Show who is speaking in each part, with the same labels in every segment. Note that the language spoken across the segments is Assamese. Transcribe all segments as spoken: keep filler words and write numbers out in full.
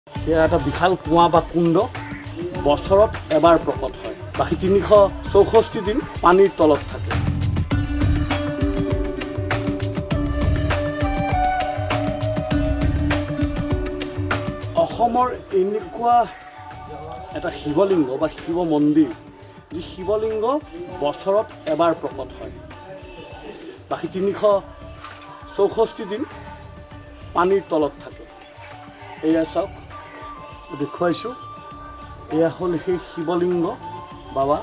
Speaker 1: এয়া এটা বিশাল কুঁৱা বা কুণ্ড বছৰত এবাৰ প্ৰকট হয়। বাকী তিনিশ চৌষষ্ঠি দিন পানীৰ তলত থাকে। অসমৰ এনেকুৱা এটা শিৱলিংগ বা শিৱ মন্দিৰ যি শিৱলিংগ বছৰত এবাৰ প্ৰকট হয়। বাকী তিনিশ চৌষষ্ঠি দিন পানীৰ তলত থাকে। এয়া চাওক দেখুৱাইছোঁ, এয়া হ'ল সেই শিৱলিংগ বাবা।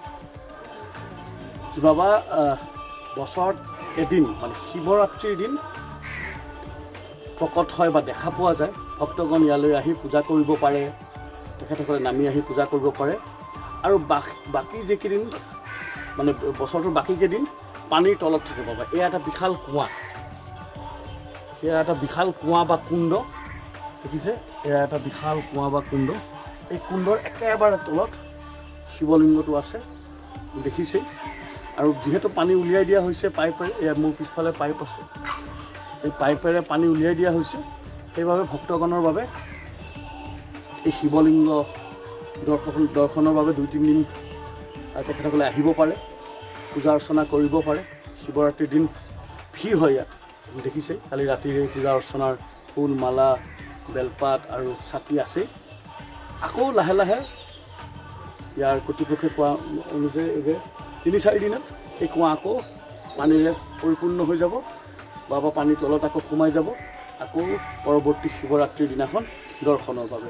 Speaker 1: বাবা বছৰত এদিন মানে শিৱৰাত্ৰিৰ দিন প্ৰকট হয় বা দেখা পোৱা যায়। ভক্তগণ ইয়ালৈ আহি পূজা কৰিব পাৰে, তেখেতসকলে নামি আহি পূজা কৰিব পাৰে। আৰু বাকী যিকেইদিন মানে বছৰটোৰ বাকীকেইদিন পানীৰ তলত থাকে বাবা। এয়া এটা বিশাল কুঁৱা, সেয়া এটা বিশাল কুঁৱা বা কুণ্ড দেখিছে। এয়া এটা বিশাল কুঁৱা বা কুণ্ড। এই কুণ্ডৰ একেবাৰে তলত শিৱলিংগটো আছে দেখিছেই। আৰু যিহেতু পানী উলিয়াই দিয়া হৈছে পাইপেৰে, এয়া মোৰ পিছফালে পাইপ আছে, এই পাইপেৰে পানী উলিয়াই দিয়া হৈছে। সেইবাবে ভক্তগণৰ বাবে এই শিৱলিংগ দৰ্শন দৰ্শনৰ বাবে দুই তিনিদিন তেখেতসকলে আহিব পাৰে, পূজা অৰ্চনা কৰিব পাৰে। শিৱৰাত্ৰিৰ দিন ভিৰ হয় ইয়াত দেখিছেই। কালি ৰাতিৰে পূজা অৰ্চনাৰ ফুল মালা বেলপাত আৰু চাকি আছেই। আকৌ লাহে লাহে ইয়াৰ কৰ্তৃপক্ষই কোৱা অনুযায়ী যে তিনি চাৰি দিনত এই কুঁৱা আকৌ পানীৰে পৰিপূৰ্ণ হৈ যাব। বাবা পানীৰ তলত আকৌ সোমাই যাব, আকৌ পৰৱৰ্তী শিৱৰাত্ৰিৰ দিনাখন দৰ্শনৰ বাবে।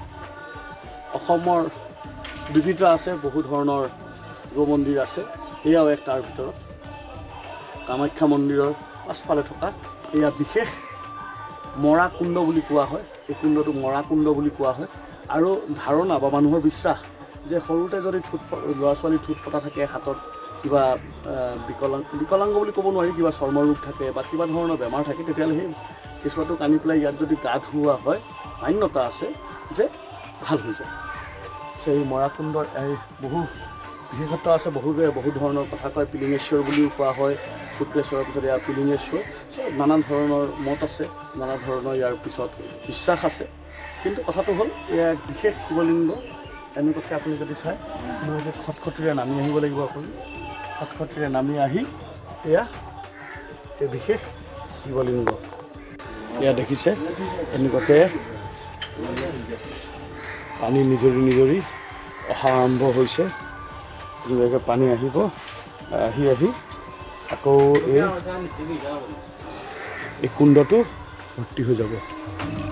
Speaker 1: অসমৰ বিবিধতা আছে, বহু ধৰণৰ শিৱ মন্দিৰ আছে। এয়াও এক তাৰ ভিতৰত। কামাখ্যা মন্দিৰৰ পাছফালে থকা এয়া বিশেষ মৰা কুণ্ড বুলি কোৱা হয়। এই কুণ্ডটো মৰা কুণ্ড বুলি কোৱা হয়। আৰু ধাৰণা বা মানুহৰ বিশ্বাস যে সৰুতে যদি ঠোঁট ল'ৰা ছোৱালী ঠোঁট ফটা থাকে, হাতত কিবা বিকলাংগ বিকলাংগ বুলি ক'ব নোৱাৰি, কিবা চৰ্মৰোগ থাকে বা কিবা ধৰণৰ বেমাৰ থাকে, তেতিয়াহ'লে সেই কেঁচুৱাটোক আনি পেলাই ইয়াত যদি গা ধুওৱা হয়, মান্যতা আছে যে ভাল হৈ যায়। সেই মৰা কুণ্ডৰ এই বহু বিশেষত্ব আছে। বহুতে বহু ধৰণৰ কথা কয়। পিলিঙেশ্বৰ বুলিও কোৱা হয়, শুক্লেশ্বৰৰ পিছত ইয়াৰ পিলিঙেশ্বৰ। নানান ধৰণৰ মত আছে, নানা ধৰণৰ ইয়াৰ পিছত বিশ্বাস আছে। কিন্তু কথাটো হ'ল এয়া এক বিশেষ শিৱলিংগ। এনেকুৱাকৈ আপুনি যদি চায়, মই এতিয়া খটখটিৰে নামি আহিব লাগিব। আপুনি খটখটিৰে নামি আহি এয়া এই বিশেষ শিৱলিংগ এয়া দেখিছে। এনেকুৱাকৈ পানী নিজৰি নিজৰি অহা আৰম্ভ হৈছে। ধুনীয়াকৈ পানী আহিব, আহি আহি আকৌ এই এই কুণ্ডটো ভৰ্তি হৈ যাব।